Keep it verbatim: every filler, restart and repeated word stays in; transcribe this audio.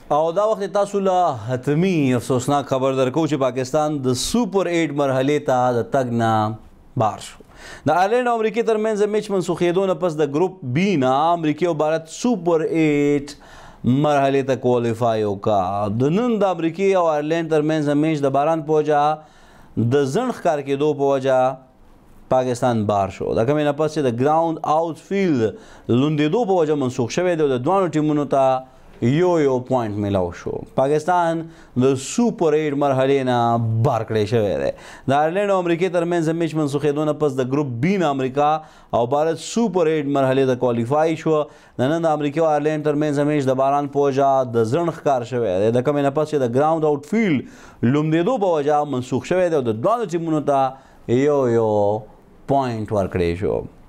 او دا وخت تاسو له حتمی افسوسناک خبر درکو چې پاکستان د سوپر ایټ مرحلې ته د تګ نه بار شو. د آیرلینډ او امریکې ترمنځ میچ منسوخېدو نه پس د ګروپ بی نه امریکې او بھارت سوپر ایټ مرحلې ته کوالیفای وکړه. د نن د امریکې او آیرلینډ ترمنځ میچ د باران په وجه د زڼ ښکار کېدو په وجه پاکستان بار شو. د کومې نه پس چې د ګراوند آوټ فیلډ لوندېدو په وجه منسوخ شوی دی او د دواړو ټیمونو ته یو یو پوینټ میلاو شو. پاکستان د سوپر ایټ مرحلې نه بار کړی شوی دی. د آیرلینډ او امریکې ترمنځ میچ منسوخېدو نه پس د ګروپ بی نه امریکا او بھارت سوپر ایټ مرحلې ته کوالیفای شو. د نن د امریکې او آیرلینډ ترمنځ میچ د باران په وجه د زڼ ښکار شوی دی. د کومې نه پس چې د ګراوند آوټ فیلډ لوندېدو په وجه منسوخ شوی دی او د دواړو ټیمونو ته یو یو پوینټ ورکړی شو.